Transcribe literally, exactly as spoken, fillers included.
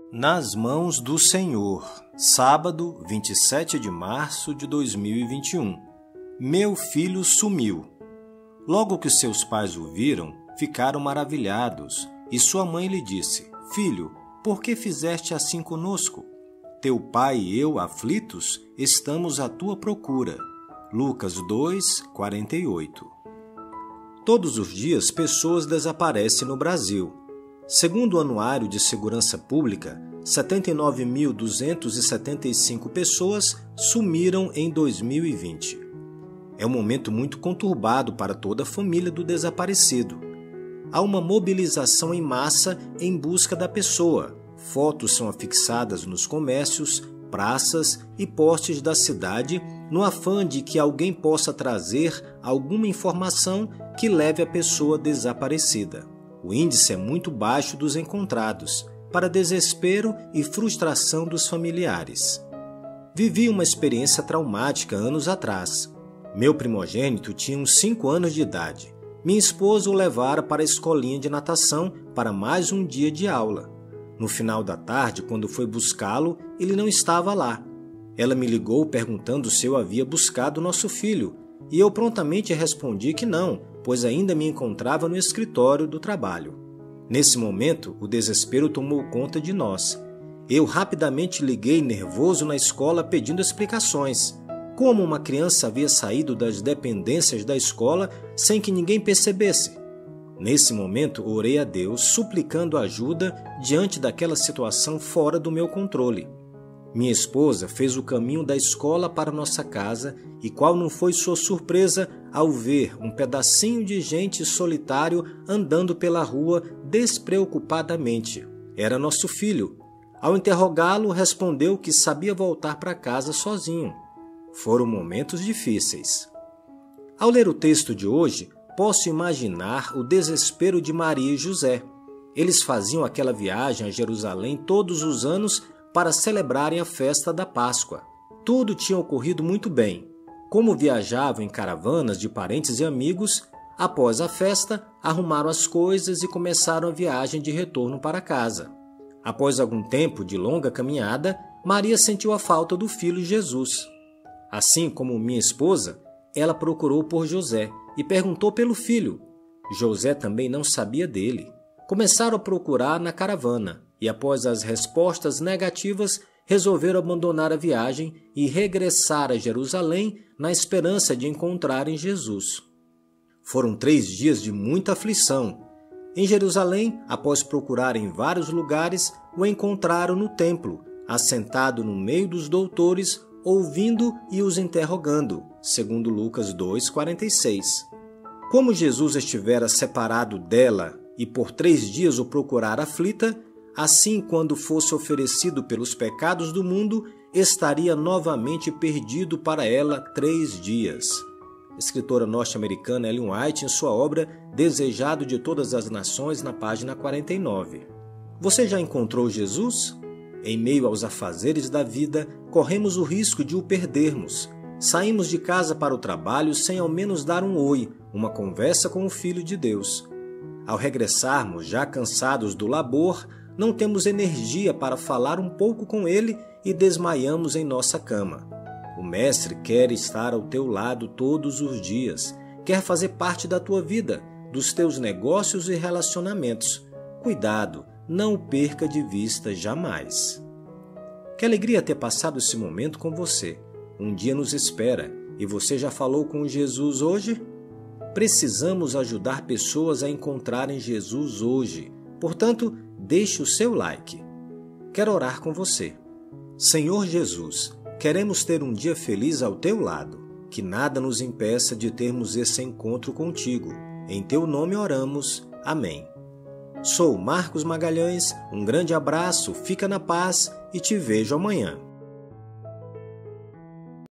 Nas mãos do Senhor, sábado, vinte e sete de março de dois mil e vinte e um. Meu filho sumiu. Logo que seus pais o viram, ficaram maravilhados, e sua mãe lhe disse: Filho, por que fizeste assim conosco? Teu pai e eu, aflitos, estamos à tua procura. Lucas dois, quarenta e oito. Todos os dias, pessoas desaparecem no Brasil. Segundo o Anuário de Segurança Pública, setenta e nove mil duzentas e setenta e cinco pessoas sumiram em dois mil e vinte. É um momento muito conturbado para toda a família do desaparecido. Há uma mobilização em massa em busca da pessoa. Fotos são afixadas nos comércios, praças e postes da cidade no afã de que alguém possa trazer alguma informação que leve a pessoa desaparecida. O índice é muito baixo dos encontrados, para desespero e frustração dos familiares. Vivi uma experiência traumática anos atrás. Meu primogênito tinha uns cinco anos de idade. Minha esposa o levara para a escolinha de natação para mais um dia de aula. No final da tarde, quando foi buscá-lo, ele não estava lá. Ela me ligou perguntando se eu havia buscado nosso filho, e eu prontamente respondi que não, pois ainda me encontrava no escritório do trabalho. Nesse momento, o desespero tomou conta de nós. Eu rapidamente liguei nervoso na escola pedindo explicações. Como uma criança havia saído das dependências da escola sem que ninguém percebesse? Nesse momento, orei a Deus, suplicando ajuda diante daquela situação fora do meu controle. Minha esposa fez o caminho da escola para nossa casa e qual não foi sua surpresa ao ver um pedacinho de gente solitário andando pela rua despreocupadamente. Era nosso filho. Ao interrogá-lo, respondeu que sabia voltar para casa sozinho. Foram momentos difíceis. Ao ler o texto de hoje, posso imaginar o desespero de Maria e José. Eles faziam aquela viagem a Jerusalém todos os anos para celebrarem a festa da Páscoa. Tudo tinha ocorrido muito bem. Como viajavam em caravanas de parentes e amigos, após a festa, arrumaram as coisas e começaram a viagem de retorno para casa. Após algum tempo de longa caminhada, Maria sentiu a falta do filho Jesus. Assim como minha esposa, ela procurou por José e perguntou pelo filho. José também não sabia dele. Começaram a procurar na caravana e, após as respostas negativas, resolveram abandonar a viagem e regressar a Jerusalém na esperança de encontrarem Jesus. Foram três dias de muita aflição. Em Jerusalém, após procurar em vários lugares, o encontraram no templo, assentado no meio dos doutores, ouvindo e os interrogando, segundo Lucas dois, quarenta e seis. Como Jesus estivera separado dela e por três dias o procurara aflita, assim, quando fosse oferecido pelos pecados do mundo, estaria novamente perdido para ela três dias. Escritora norte-americana Ellen White, em sua obra Desejado de Todas as Nações, na página quarenta e nove. Você já encontrou Jesus? Em meio aos afazeres da vida, corremos o risco de o perdermos. Saímos de casa para o trabalho sem ao menos dar um oi, uma conversa com o Filho de Deus. Ao regressarmos, já cansados do labor, não temos energia para falar um pouco com ele e desmaiamos em nossa cama. O Mestre quer estar ao teu lado todos os dias, quer fazer parte da tua vida, dos teus negócios e relacionamentos. Cuidado, não o perca de vista jamais. Que alegria ter passado esse momento com você. Um dia nos espera e você já falou com Jesus hoje? Precisamos ajudar pessoas a encontrarem Jesus hoje. Portanto, deixe o seu like. Quero orar com você. Senhor Jesus, queremos ter um dia feliz ao teu lado. Que nada nos impeça de termos esse encontro contigo. Em teu nome oramos. Amém. Sou Marcos Magalhães, um grande abraço, fica na paz e te vejo amanhã.